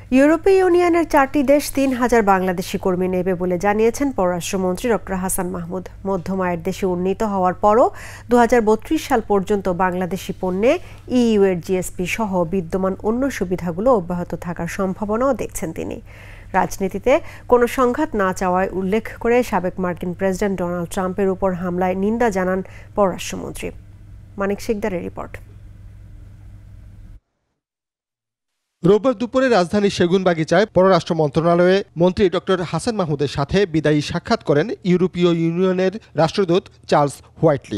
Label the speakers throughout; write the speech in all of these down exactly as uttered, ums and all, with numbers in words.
Speaker 1: ইউরোপীয় ইউনিয়নের চারটি দেশ তিন হাজার বাংলাদেশি কর্মী নেবে বলে জানিয়েছেন পররাষ্ট্রমন্ত্রী ডক্টর হাসান মাহমুদ। মধ্যম আয়ের দেশে উন্নীত হওয়ার পরও দু হাজার বত্রিশ সাল পর্যন্ত বাংলাদেশি পণ্যে ইইউ এর জিএসপি সহ বিদ্যমান অন্য সুবিধাগুলো অব্যাহত থাকার সম্ভাবনাও দেখছেন তিনি। রাজনীতিতে কোনো সংঘাত না চাওয়ায় উল্লেখ করে সাবেক মার্কিন প্রেসিডেন্ট ডোনাল্ড ট্রাম্পের উপর হামলায় নিন্দা জানান পররাষ্ট্রমন্ত্রী। মানিক শিকদারের রিপোর্ট।
Speaker 2: রোববার দুপুরে রাজধানীর সেগুনবাগিচায় পররাষ্ট্র মন্ত্রণালয়ে মন্ত্রী ডক্টর হাসান মাহমুদের সাথে বিদায়ী সাক্ষাৎ করেন ইউরোপীয় ইউনিয়নের রাষ্ট্রদূত চার্লস হোয়াইটলি।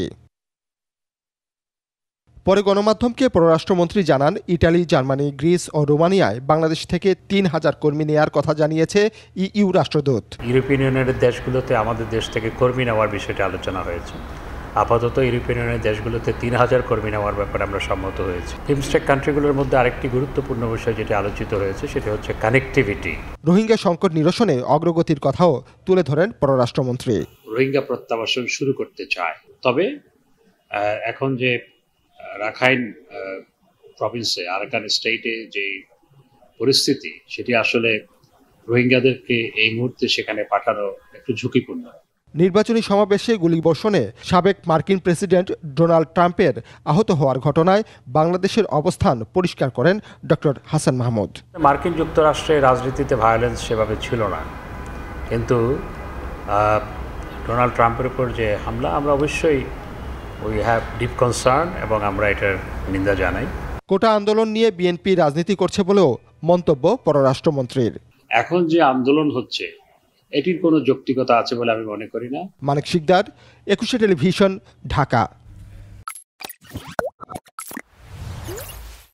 Speaker 2: পরে গণমাধ্যমকে পররাষ্ট্রমন্ত্রী জানান, ইটালি, জার্মানি, গ্রিস ও রোমানিয়ায় বাংলাদেশ থেকে তিন হাজার কর্মী নেওয়ার কথা জানিয়েছে ইইউ রাষ্ট্রদূত।
Speaker 3: ইউরোপিয়ান ইউনিয়নের দেশগুলোতে আমাদের দেশ থেকে কর্মী নেওয়ার বিষয়টি আলোচনা হয়েছে। আপাতত ইউরোপিয়ান ইউনিয়নের দেশগুলোতে তিন হাজার কর্মী নেওয়ার ব্যাপারে আমরা সম্মত হয়েছি। বিমস্টেক কান্ট্রিগুলোর মধ্যে আরেকটি গুরুত্বপূর্ণ বিষয় যেটি আলোচিত হয়েছে সেটি হচ্ছে কানেক্টিভিটি।
Speaker 2: রোহিঙ্গা সংকট নিরসনে অগ্রগতির কথাও তুলে ধরেন পররাষ্ট্রমন্ত্রী।
Speaker 3: রোহিঙ্গা প্রত্যাবাসন শুরু করতে চায়, তবে এখন যে রাখাইন প্রভিন্সে আরাকান স্টেটে যে পরিস্থিতি সেটি আসলে রোহিঙ্গাদেরকে এই মুহূর্তে সেখানে পাঠানো একটু ঝুঁকিপূর্ণ।
Speaker 2: নির্বাচনী সমাবেশে গুলিবর্ষণে সাবেক মার্কিন প্রেসিডেন্ট ডোনাল্ড ট্রাম্পের আহত হওয়ার ঘটনায় বাংলাদেশের অবস্থান পরিষ্কার করেন ডক্টর হাসান মাহমুদ।
Speaker 3: মার্কিন যুক্তরাষ্ট্রের রাজনীতিতে ভায়োলেন্স সেভাবে ছিল না, কিন্তু ডোনাল্ড ট্রাম্পের উপর যে হামলা, আমরা অবশ্যই উই হ্যাভ ডিপ কনসার্ন এবং আমরা এটার নিন্দা জানাই।
Speaker 2: কোটা আন্দোলন নিয়ে বিএনপি রাজনীতি করছে বলেও মন্তব্য পররাষ্ট্রমন্ত্রীর।
Speaker 3: এখন যে আন্দোলন হচ্ছে এটির কোনো যৌক্তিকতা আছে বলে আমি মনে করি না।
Speaker 2: মানিক শিকদার, একুশে টেলিভিশন, ঢাকা।